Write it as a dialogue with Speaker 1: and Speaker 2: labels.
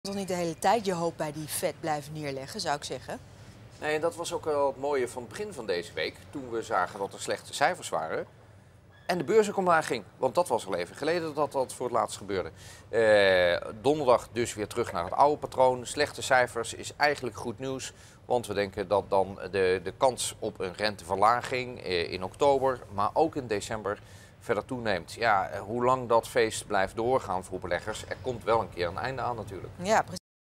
Speaker 1: Toch niet de hele tijd je hoop bij die Fed blijven neerleggen, zou ik zeggen.
Speaker 2: Nee, en dat was ook wel het mooie van het begin van deze week. Toen we zagen dat er slechte cijfers waren. En de beurs ook omlaag ging. Want dat was al even geleden dat dat voor het laatst gebeurde. Donderdag dus weer terug naar het oude patroon. Slechte cijfers is eigenlijk goed nieuws. Want we denken dat dan de kans op een renteverlaging in oktober, maar ook in december, verder toeneemt. Ja, hoe lang dat feest blijft doorgaan voor beleggers, er komt wel een keer een einde aan natuurlijk.
Speaker 1: Ja,